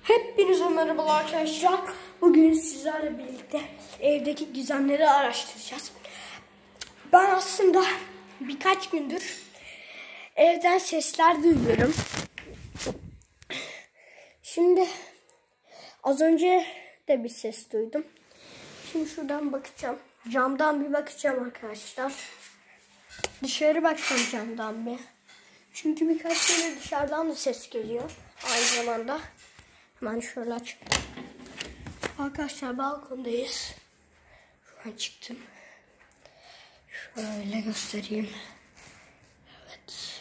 Hepinize merhabalar arkadaşlar. Bugün sizlerle birlikte evdeki gizemleri araştıracağız. Ben aslında birkaç gündür evden sesler duyuyorum. Şimdi az önce de bir ses duydum. Şimdi şuradan bakacağım. Camdan bir bakacağım arkadaşlar. Dışarı bakacağım camdan bir. Çünkü birkaç kere dışarıdan da ses geliyor. Aynı zamanda. Hemen şöyle aç. Arkadaşlar balkondayız. Şu an çıktım. Şöyle göstereyim. Evet.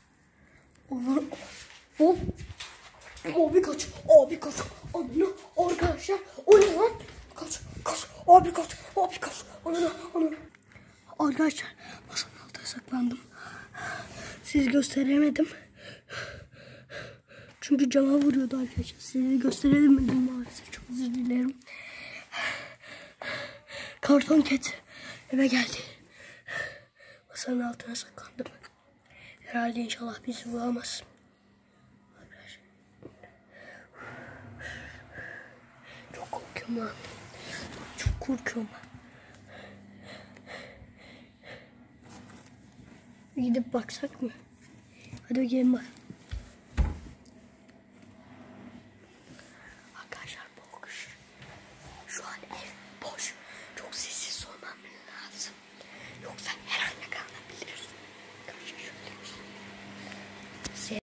Hop. Abi kaç. Abi kaç. Anne arkadaşlar. O ne lan? Kaç. Kaç. Abi kaç. Abi kaç. Anne. Arkadaşlar masanın altına saklandım. Sizi gösteremedim. Çünkü cama vuruyordu arkadaşlar. Sizi gösteremedim maalesef. Çok özür dilerim. Karton Cat eve geldi. Masanın altına saklandım. Herhalde inşallah bizi bulamaz. Çok korkuyorum lan. Çok korkuyorum. Bir gidip baksak mı? Hadi gelin bak.